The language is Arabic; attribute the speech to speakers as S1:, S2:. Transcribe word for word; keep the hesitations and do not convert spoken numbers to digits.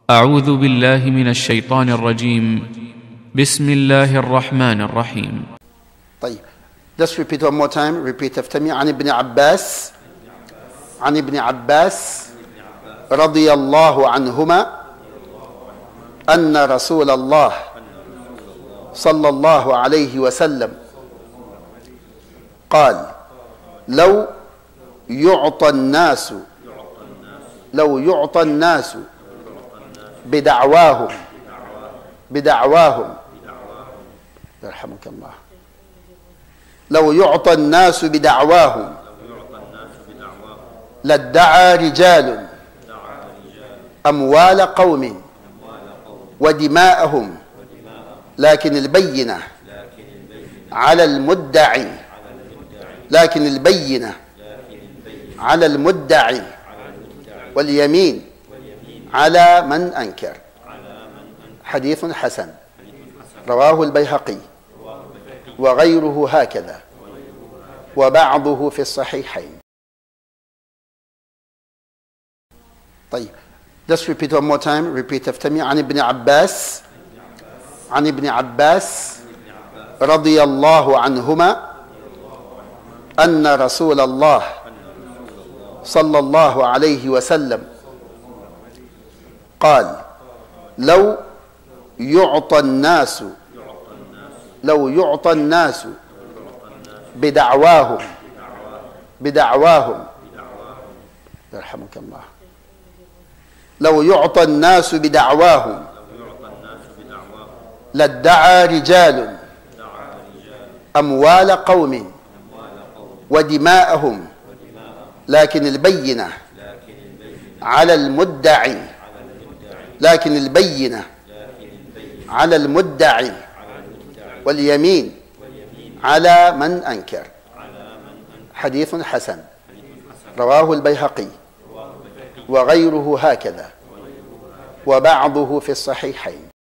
S1: أعوذ بالله من الشيطان الرجيم. بسم الله الرحمن الرحيم.
S2: طيب, let's repeat one more time. Repeat after me. عن ابن عباس عن ابن عباس رضي الله عنهما أن رسول الله صلى الله عليه وسلم قال: لو يعطى الناس لو يعطى الناس بدعواهم بدعواهم يرحمك الله لو يعطى الناس بدعواهم لادعى رجال أموال قوم ودماءهم، لكن البينة على المدعي لكن البينة على المدعي واليمين على من أنكر. حديث حسن رواه البيهقي وغيره هكذا وبعضه في الصحيحين. طيب, let's repeat one more time. Repeat after me. عن ابن عباس عن ابن عباس رضي الله عنهما أن رسول الله صلى الله عليه وسلم قال: لو يعطى الناس لو يعطى الناس بدعواهم بدعواهم يرحمك الله لو يعطى الناس بدعواهم لادعى رجال أموال قوم ودماءهم، لكن البينة على المدعي لكن البينة على المدعي واليمين على من أنكر. حديث حسن رواه البيهقي وغيره هكذا وبعضه في الصحيحين.